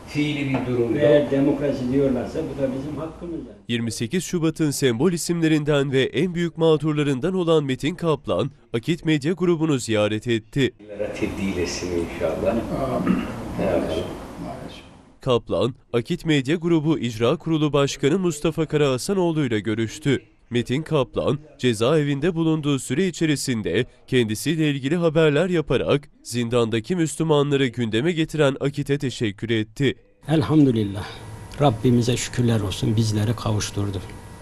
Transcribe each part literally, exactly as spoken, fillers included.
fiili bir durum yok. Eğer demokrasi diyorlarsa bu da bizim hakkımız yani. yirmi sekiz Şubat'ın sembol isimlerinden ve en büyük mağdurlarından olan Metin Kaplan, Akit Medya grubunu ziyaret etti. Tebdil etsin inşallah. Evet. Kaplan, Akit Medya Grubu İcra Kurulu Başkanı Mustafa Karahasanoğlu ile görüştü. Metin Kaplan, cezaevinde bulunduğu süre içerisinde kendisiyle ilgili haberler yaparak zindandaki Müslümanları gündeme getiren Akit'e teşekkür etti. Elhamdülillah. Rabbimize şükürler olsun, bizleri kavuşturdu.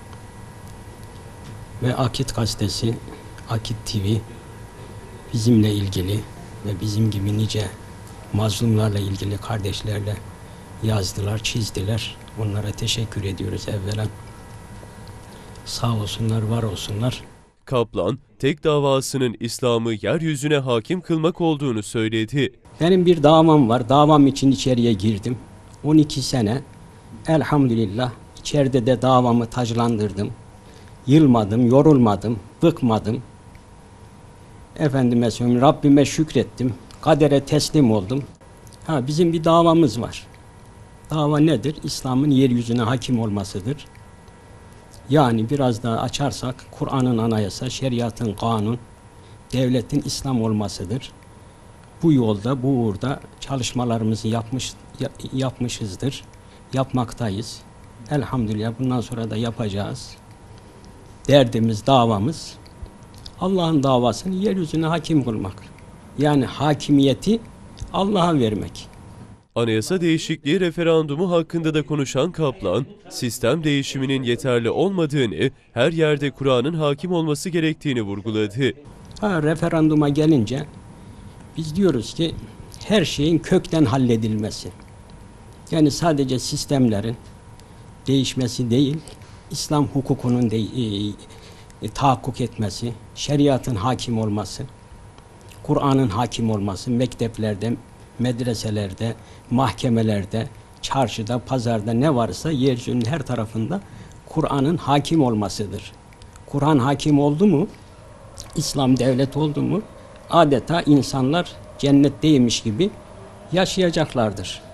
Ve Akit gazetesi, Akit T V bizimle ilgili ve bizim gibi nice mazlumlarla ilgili kardeşlerle yazdılar, çizdiler. Onlara teşekkür ediyoruz evvela. Sağ olsunlar, var olsunlar. Kaplan, tek davasının İslam'ı yeryüzüne hakim kılmak olduğunu söyledi. Benim bir davam var. Davam için içeriye girdim. on iki sene elhamdülillah içeride de davamı taclandırdım. Yılmadım, yorulmadım, bıkmadım. Efendime söyleyeyim, Rabbime şükrettim. Kadere teslim oldum. Ha, bizim bir davamız var. Dava nedir? İslam'ın yeryüzüne hakim olmasıdır. Yani biraz daha açarsak Kur'an'ın anayasa, şeriatın kanun, devletin İslam olmasıdır. Bu yolda, bu uğurda çalışmalarımızı yapmış, yapmışızdır. Yapmaktayız. Elhamdülillah bundan sonra da yapacağız. Derdimiz, davamız Allah'ın davasını yeryüzüne hakim kılmak. Yani hakimiyeti Allah'a vermek. Anayasa değişikliği referandumu hakkında da konuşan Kaplan, sistem değişiminin yeterli olmadığını, her yerde Kur'an'ın hakim olması gerektiğini vurguladı. Ha, referanduma gelince biz diyoruz ki her şeyin kökten halledilmesi. Yani sadece sistemlerin değişmesi değil, İslam hukukunun de, e, e, tahakkuk etmesi, şeriatın hakim olması, Kur'an'ın hakim olması, mekteplerde, medreselerde, mahkemelerde, çarşıda, pazarda ne varsa yeryüzünün her tarafında Kur'an'ın hakim olmasıdır. Kur'an hakim oldu mu, İslam devlet oldu mu, adeta insanlar cennetteymiş gibi yaşayacaklardır.